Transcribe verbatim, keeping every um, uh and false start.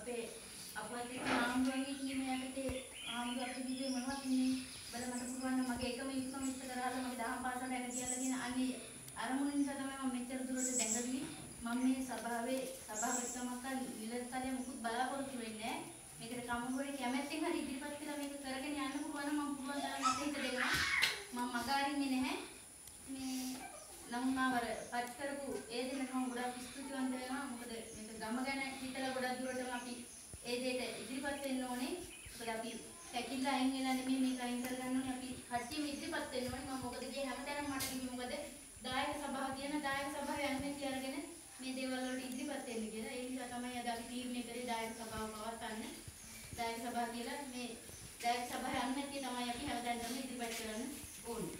අපේ අපවත් ආම්බුවන්ගේ කීමේ යටතේ ආම්බුව අපි දිවේ මොනවද ඉන්නේ බල මට පුළුවන් නම් මගේ එකම යුතුයකම ඉෂ්ට කරලා මගේ දහම් පාසලට යන්න කියලා කියන අන්නේ අරමුණ නිසා තමයි මම මෙච්චර දුරට දැඟලුවේ. මම මේ සභාවේ සභාපතිතුමක් නිලධාරියා මුකුත් බලාපොරොත්තු වෙන්නේ නැහැ. මේකට කම්මගොඩේ කැමැත්තෙන් හරි ඉදිරිපත් කළා මේක කරගෙන යන්න පුළුවන් නම් මම පුළුවන් තරම් මට හිත දෙනවා. මම මගහරින්නේ නැහැ. මේ නම්මාවර පත් කරපු ඒ දෙන්නට මම ගොඩාක් ස්තුතිවන්ත වෙනවා. මොකද මේක ගම ගැන හිතලා ගොඩක් දුරටම අපි ඒ දෙයට ඉදිරිපත් වෙන්න ඕනේ. මොකද අපි පැකිලා අයින් වෙලා නෙමෙයි මේක අයින් කරගන්න ඕනේ. අපි කට්ටියම ඉදිරිපත් වෙන්න ඕනේ. මම මොකද ගියේ හැමතැනම මට කිව්වේ මොකද දායක සභාව කියන දායක සභාවේ අනුමැතිය අරගෙන මේ දේවල් වලට ඉදිරිපත් වෙන්න කියලා. ඒ නිසා තමයි අද අපි තීරණය කරේ දායක සභාව පවත්වන්න. දායක සභාව කියලා මේ දායක සභාවේ අනුමැතිය තමයි අපි හැමතැනම ඉදිරිපත් කරන්න ඕනේ.